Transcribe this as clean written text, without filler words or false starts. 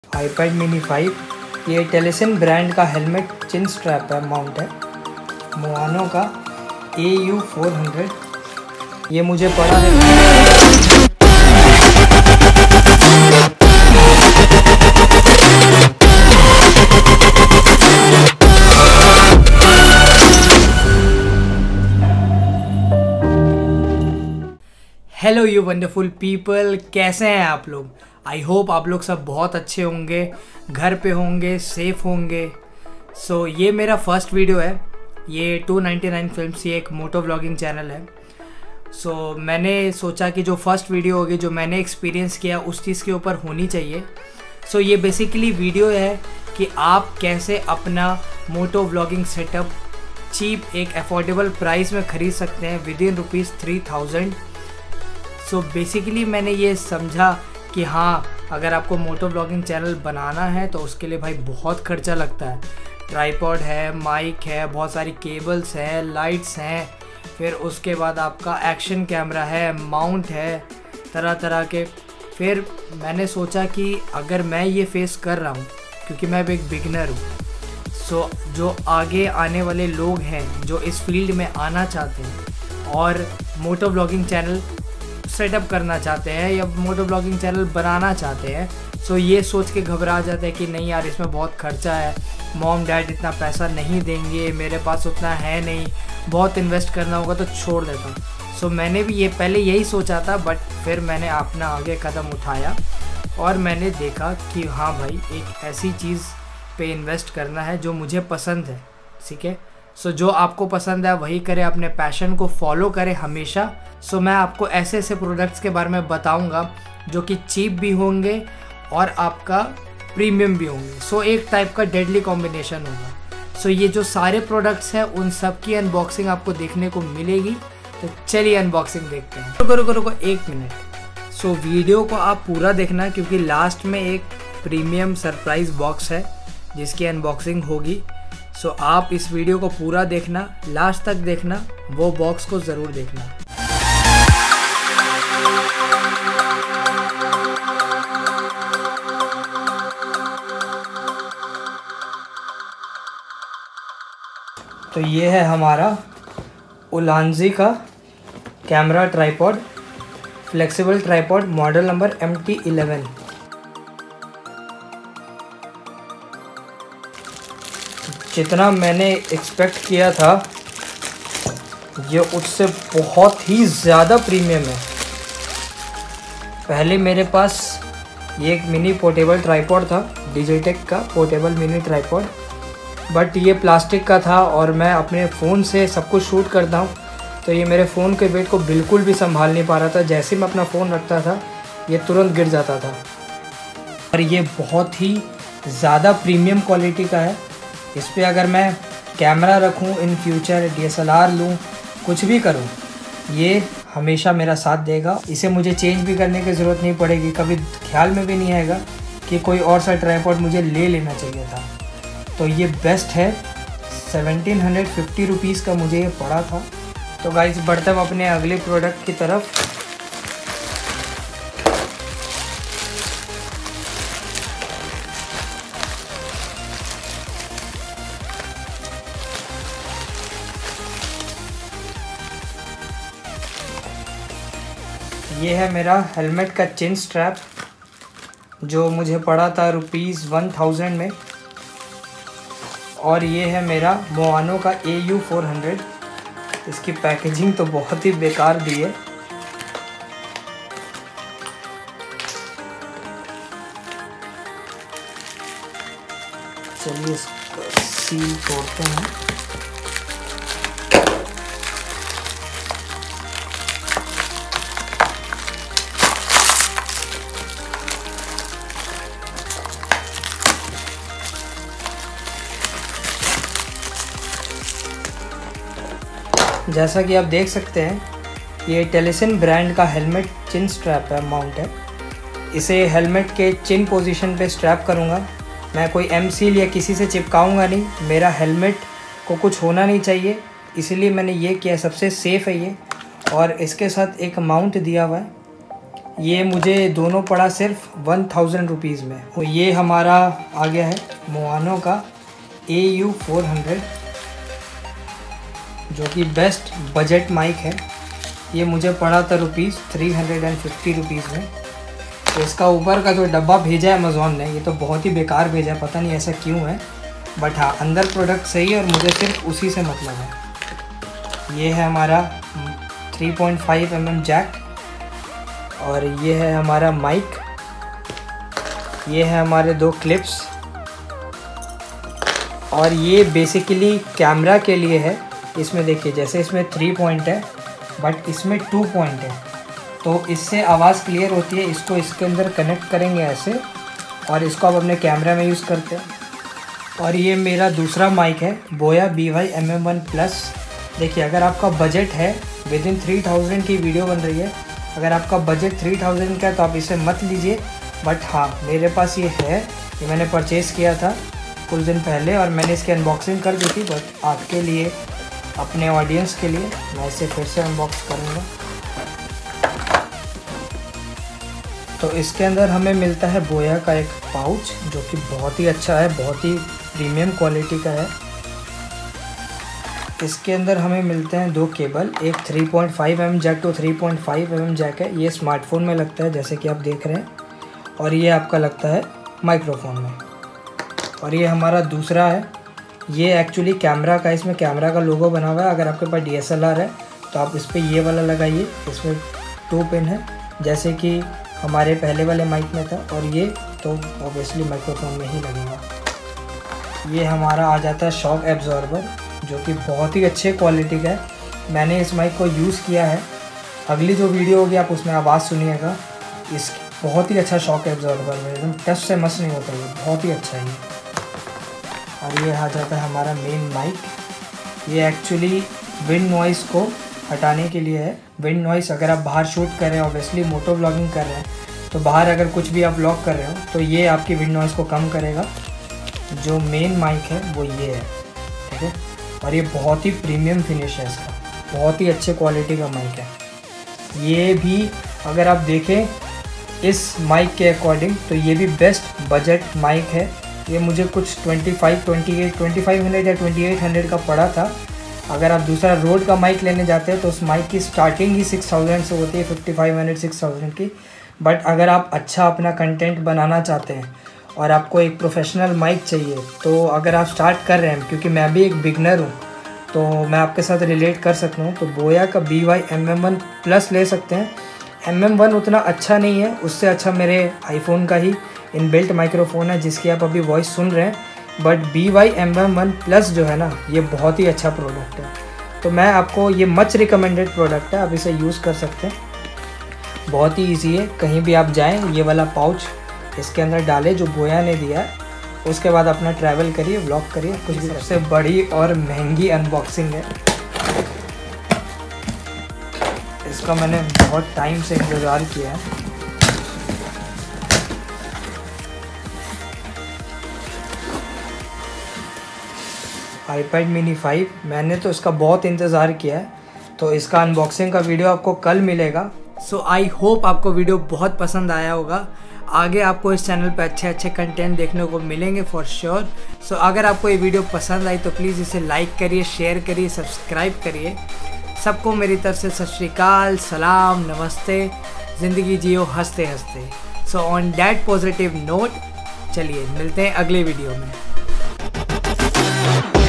iPad mini 5। ये Telesin brand का helmet chin strap है, माउंट है मोआनो का AU400। ये मुझे पड़ा है। हेलो यू वंडरफुल पीपल, कैसे हैं आप लोग? आई होप आप लोग सब बहुत अच्छे होंगे, घर पे होंगे, सेफ होंगे। सो ये मेरा फर्स्ट वीडियो है। ये 299 फिल्म्स, ये एक मोटो व्लॉगिंग चैनल है। सो मैंने सोचा कि जो फर्स्ट वीडियो होगी, जो मैंने एक्सपीरियंस किया उस चीज़ के ऊपर होनी चाहिए। सो ये बेसिकली वीडियो है कि आप कैसे अपना मोटो व्लॉगिंग सेटअप चीप एक अफोर्डेबल प्राइस में ख़रीद सकते हैं विद इन ₹3000। सो बेसिकली मैंने ये समझा कि हाँ, अगर आपको मोटो ब्लॉगिंग चैनल बनाना है तो उसके लिए भाई बहुत खर्चा लगता है। ट्राइपॉड है, माइक है, बहुत सारी केबल्स हैं, लाइट्स हैं, फिर उसके बाद आपका एक्शन कैमरा है, माउंट है, तरह तरह के। फिर मैंने सोचा कि अगर मैं ये फेस कर रहा हूँ, क्योंकि मैं एक बिगिनर हूँ, सो जो आगे आने वाले लोग हैं जो इस फील्ड में आना चाहते हैं और मोटो ब्लॉगिंग चैनल सेटअप करना चाहते हैं या मोटो ब्लॉगिंग चैनल बनाना चाहते हैं, सो ये सोच के घबरा जाते हैं कि नहीं यार, इसमें बहुत खर्चा है, मॉम डैड इतना पैसा नहीं देंगे, मेरे पास उतना है नहीं, बहुत इन्वेस्ट करना होगा, तो छोड़ देता हूँ। सो मैंने भी ये पहले यही सोचा था, बट फिर मैंने अपना आगे कदम उठाया और मैंने देखा कि हाँ भाई, एक ऐसी चीज़ पे इन्वेस्ट करना है जो मुझे पसंद है। ठीक है, सो जो आपको पसंद है वही करें, अपने पैशन को फॉलो करें हमेशा। सो मैं आपको ऐसे ऐसे प्रोडक्ट्स के बारे में बताऊंगा जो कि चीप भी होंगे और आपका प्रीमियम भी होंगे। सो एक टाइप का डेडली कॉम्बिनेशन होगा। सो ये जो सारे प्रोडक्ट्स हैं उन सब की अनबॉक्सिंग आपको देखने को मिलेगी। तो चलिए अनबॉक्सिंग देखते हैं। रुको 1 मिनट। सो वीडियो को आप पूरा देखना, क्योंकि लास्ट में एक प्रीमियम सरप्राइज़ बॉक्स है जिसकी अनबॉक्सिंग होगी। सो आप इस वीडियो को पूरा देखना, लास्ट तक देखना, वो बॉक्स को ज़रूर देखना। तो ये है हमारा उलांजी का camera tripod, flexible tripod, model number MT11। जितना मैंने एक्सपेक्ट किया था ये उससे बहुत ही ज़्यादा प्रीमियम है। पहले मेरे पास ये एक मिनी पोर्टेबल ट्राइपॉड था, डिजिटेक का पोर्टेबल मिनी ट्राइपॉड, बट ये प्लास्टिक का था और मैं अपने फ़ोन से सब कुछ शूट करता हूँ, तो ये मेरे फ़ोन के वेट को बिल्कुल भी संभाल नहीं पा रहा था। जैसे मैं अपना फ़ोन रखता था ये तुरंत गिर जाता था। और ये बहुत ही ज़्यादा प्रीमियम क्वालिटी का है। इस पर अगर मैं कैमरा रखूं, इन फ्यूचर DSLR लूं, कुछ भी करूं, ये हमेशा मेरा साथ देगा। इसे मुझे चेंज भी करने की ज़रूरत नहीं पड़ेगी, कभी ख्याल में भी नहीं आएगा कि कोई और सा ट्राइपॉड मुझे ले लेना चाहिए था। तो ये बेस्ट है। 1750 रुपीज़ का मुझे ये पड़ा था। तो गाइस, बढ़ते हम अपने अगले प्रोडक्ट की तरफ। ये है मेरा हेलमेट का चिन स्ट्रैप, जो मुझे पड़ा था ₹1000 में। और ये है मेरा मोआनो का AU400। इसकी पैकेजिंग तो बहुत ही बेकार दी है। चलिए इसका सील तोड़ते हैं। जैसा कि आप देख सकते हैं, ये टेलीसन ब्रांड का हेलमेट चिन स्ट्रैप है, माउंट है। इसे हेलमेट के चिन पोजीशन पे स्ट्रैप करूँगा। मैं कोई M-सील या किसी से चिपकाऊँगा नहीं, मेरा हेलमेट को कुछ होना नहीं चाहिए, इसलिए मैंने ये किया। सबसे सेफ़ है ये। और इसके साथ एक माउंट दिया हुआ है, ये मुझे दोनों पड़ा सिर्फ 1000 रुपीज़ में। तो ये हमारा आ गया है मोआनो का AU400 जो कि बेस्ट बजट माइक है। ये मुझे पड़ा था ₹350 में। तो इसका ऊपर का जो डब्बा भेजा है अमेज़ॉन ने, ये तो बहुत ही बेकार भेजा है, पता नहीं ऐसा क्यों है। बट हाँ, अंदर प्रोडक्ट सही है और मुझे सिर्फ उसी से मतलब है। ये है हमारा 3.5 mm जैक और ये है हमारा माइक। ये है हमारे 2 क्लिप्स और ये बेसिकली कैमरा के लिए है। इसमें देखिए, जैसे इसमें 3 पॉइंट है बट इसमें 2 पॉइंट है, तो इससे आवाज़ क्लियर होती है। इसको इसके अंदर कनेक्ट करेंगे ऐसे और इसको आप अपने कैमरा में यूज़ करते हैं। और ये मेरा दूसरा माइक है बोया BY MM1 प्लस। देखिए, अगर आपका बजट है, विदिन 3000 की वीडियो बन रही है, अगर आपका बजट 3000 का है तो आप इसे मत लीजिए। बट हाँ, मेरे पास ये है, ये मैंने परचेज़ किया था कुछ दिन पहले और मैंने इसकी अनबॉक्सिंग कर दी थी। बट आपके लिए, अपने ऑडियंस के लिए मैं इसे फिर से अनबॉक्स करूँगा। तो इसके अंदर हमें मिलता है बोया का एक पाउच जो कि बहुत ही अच्छा है, बहुत ही प्रीमियम क्वालिटी का है। इसके अंदर हमें मिलते हैं 2 केबल, एक 3.5 mm jack to 3.5 mm jack है। ये स्मार्टफोन में लगता है जैसे कि आप देख रहे हैं, और ये आपका लगता है माइक्रोफोन में। और ये हमारा दूसरा है, ये एक्चुअली कैमरा का, इसमें कैमरा का लोगो बना हुआ है। अगर आपके पास DSLR है तो आप इस पर ये वाला लगाइए। इसमें 2 पिन है जैसे कि हमारे पहले वाले माइक में था, और ये तो ऑब्वियसली माइक्रोफोन में ही लगेगा। ये हमारा आ जाता है शॉक एब्जॉर्बर जो कि बहुत ही अच्छे क्वालिटी का है। मैंने इस माइक को यूज़ किया है, अगली जो वीडियो होगी आप उसमें आवाज़ सुनिएगा। इस बहुत ही अच्छा शॉक एब्जॉर्बर है, एकदम टच से मस नहीं होता, ये बहुत ही अच्छा है ये। और ये आ जाता है हमारा मेन माइक। ये एक्चुअली विंड नॉइज़ को हटाने के लिए है। विंड नॉइज़, अगर आप बाहर शूट कर रहे हैं, ऑब्वियसली मोटो व्लॉगिंग कर रहे हैं, तो बाहर अगर कुछ भी आप व्लॉग कर रहे हो तो ये आपकी विंड नॉइज़ को कम करेगा। जो मेन माइक है वो ये है, ठीक है। और ये बहुत ही प्रीमियम फिनिश है इसका, बहुत ही अच्छे क्वालिटी का माइक है। ये भी अगर आप देखें इस माइक के अकॉर्डिंग तो ये भी बेस्ट बजट माइक है। ये मुझे कुछ 2500 या 2800 का पड़ा था। अगर आप दूसरा रोड का माइक लेने जाते हैं तो उस माइक की स्टार्टिंग ही 6000 से होती है, 5500 6000 की। बट अगर आप अच्छा अपना कंटेंट बनाना चाहते हैं और आपको एक प्रोफेशनल माइक चाहिए, तो अगर आप स्टार्ट कर रहे हैं, क्योंकि मैं भी एक बिगनर हूँ तो मैं आपके साथ रिलेट कर सकता हूँ, तो बोया का BY MM1 प्लस ले सकते हैं। MM1 उतना अच्छा नहीं है, उससे अच्छा मेरे आईफोन का ही इनबिल्ट माइक्रोफोन है जिसकी आप अभी वॉइस सुन रहे हैं। बट BY MM1 प्लस जो है ना, ये बहुत ही अच्छा प्रोडक्ट है। तो मैं आपको, ये मच रिकमेंडेड प्रोडक्ट है, आप इसे यूज़ कर सकते हैं, बहुत ही ईजी है। कहीं भी आप जाएं, ये वाला पाउच इसके अंदर डालें जो बोया ने दिया है, उसके बाद अपना ट्रैवल करिए, व्लॉग करिए, कुछ भी। सबसे बड़ी और महंगी अनबॉक्सिंग है, इसका मैंने बहुत टाइम से इंतज़ार किया है। iPad mini 5, मैंने तो इसका बहुत इंतज़ार किया है, तो इसका अनबॉक्सिंग का वीडियो आपको कल मिलेगा। सो आई होप आपको वीडियो बहुत पसंद आया होगा। आगे आपको इस चैनल पे अच्छे अच्छे कंटेंट देखने को मिलेंगे फॉर श्योर। सो अगर आपको ये वीडियो पसंद आई तो प्लीज़ इसे लाइक करिए, शेयर करिए, सब्सक्राइब करिए। सबको मेरी तरफ से सत श्री अकाल, सलाम, नमस्ते, ज़िंदगी जियो हंसते हंसते। So on that positive note, चलिए मिलते हैं अगले वीडियो में।